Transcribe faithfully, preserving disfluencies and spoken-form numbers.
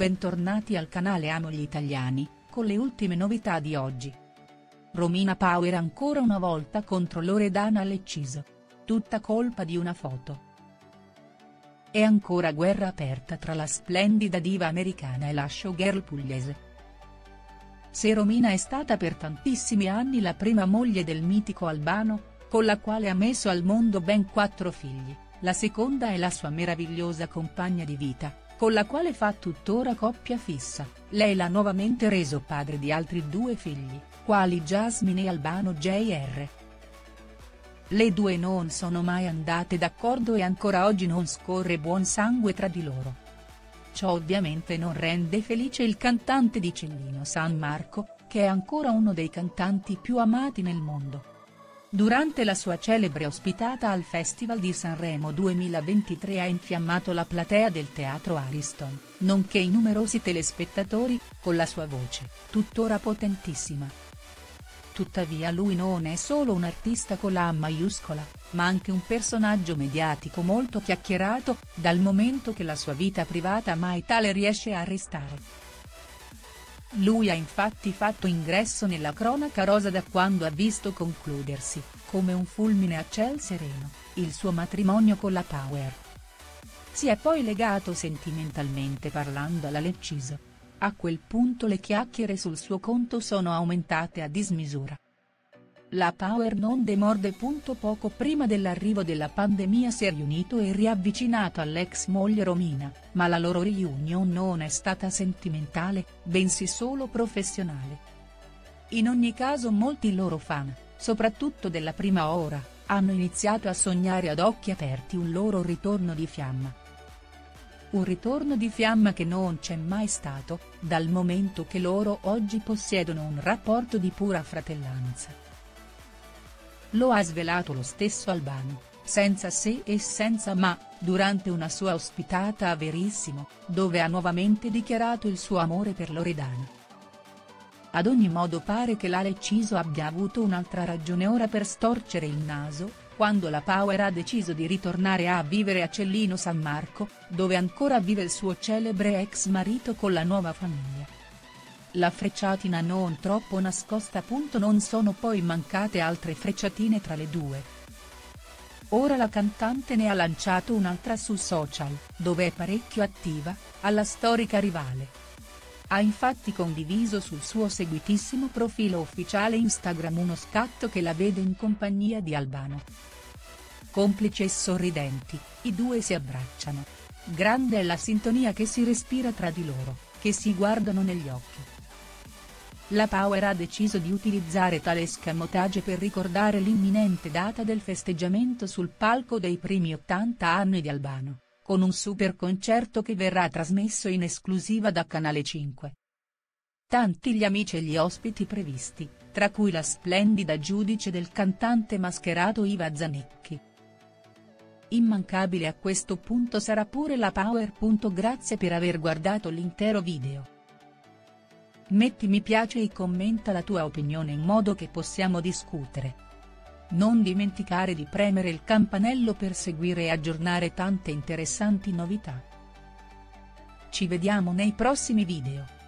bentornati al canale Amo gli Italiani, con le ultime novità di oggi. Romina Power ancora una volta contro Loredana Lecciso. Tutta colpa di una foto. E ancora guerra aperta tra la splendida diva americana e la showgirl pugliese. Se Romina è stata per tantissimi anni la prima moglie del mitico Albano, con la quale ha messo al mondo ben quattro figli, la seconda è la sua meravigliosa compagna di vita, con la quale fa tuttora coppia fissa. Lei l'ha nuovamente reso padre di altri due figli, quali Jasmine e Albano J R Le due non sono mai andate d'accordo e ancora oggi non scorre buon sangue tra di loro. Ciò ovviamente non rende felice il cantante di Cellino San Marco, che è ancora uno dei cantanti più amati nel mondo. Durante la sua celebre ospitata al Festival di Sanremo duemilaventitré ha infiammato la platea del Teatro Ariston, nonché i numerosi telespettatori, con la sua voce, tuttora potentissima. Tuttavia lui non è solo un artista con la A maiuscola, ma anche un personaggio mediatico molto chiacchierato, dal momento che la sua vita privata mai tale riesce a restare. Lui ha infatti fatto ingresso nella cronaca rosa da quando ha visto concludersi, come un fulmine a ciel sereno, il suo matrimonio con la Power. Si è poi legato sentimentalmente parlando alla Lecciso. A quel punto le chiacchiere sul suo conto sono aumentate a dismisura. La Power non demorde. Poco prima dell'arrivo della pandemia si è riunito e riavvicinato all'ex moglie Romina, ma la loro reunion non è stata sentimentale, bensì solo professionale. In ogni caso molti loro fan, soprattutto della prima ora, hanno iniziato a sognare ad occhi aperti un loro ritorno di fiamma. Un ritorno di fiamma che non c'è mai stato, dal momento che loro oggi possiedono un rapporto di pura fratellanza. Lo ha svelato lo stesso Albano, senza se e senza ma, durante una sua ospitata a Verissimo, dove ha nuovamente dichiarato il suo amore per Loredana. Ad ogni modo pare che la Lecciso abbia avuto un'altra ragione ora per storcere il naso, quando la Power ha deciso di ritornare a vivere a Cellino San Marco, dove ancora vive il suo celebre ex marito con la nuova famiglia. La frecciatina non troppo nascosta. Non sono poi mancate altre frecciatine tra le due. Ora la cantante ne ha lanciato un'altra su social, dove è parecchio attiva, alla storica rivale. Ha infatti condiviso sul suo seguitissimo profilo ufficiale Instagram uno scatto che la vede in compagnia di Albano. Complici e sorridenti, i due si abbracciano. Grande è la sintonia che si respira tra di loro, che si guardano negli occhi. La Power ha deciso di utilizzare tale escamotage per ricordare l'imminente data del festeggiamento sul palco dei primi ottanta anni di Albano, con un super concerto che verrà trasmesso in esclusiva da Canale cinque. Tanti gli amici e gli ospiti previsti, tra cui la splendida giudice del cantante mascherato Iva Zanicchi. Immancabile a questo punto sarà pure la Power. Grazie per aver guardato l'intero video. Metti mi piace e commenta la tua opinione in modo che possiamo discutere. Non dimenticare di premere il campanello per seguire e aggiornare tante interessanti novità. Ci vediamo nei prossimi video.